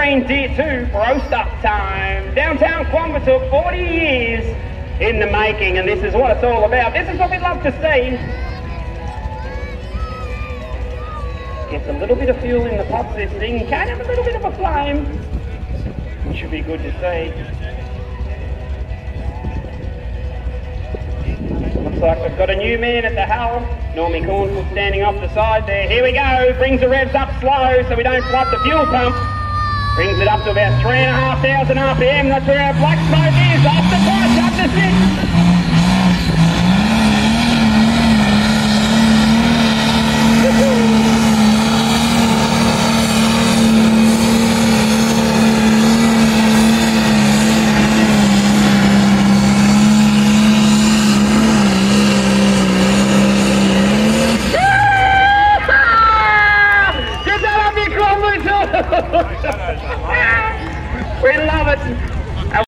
been Tier 2 roast up time. Downtown Quambatook, 40 years in the making, and this is what it's all about. This is what we'd love to see. Gets a little bit of fuel in the pots, this thing. Can have a little bit of a flame, which should be good to see. Looks like we've got a new man at the helm. Normie Cornfoot standing off the side there. Here we go. Brings the revs up slow so we don't flood the fuel pump. Brings it up to about 3,500 RPM. That's where our black smoke is. Off the push, up to 6. We love it.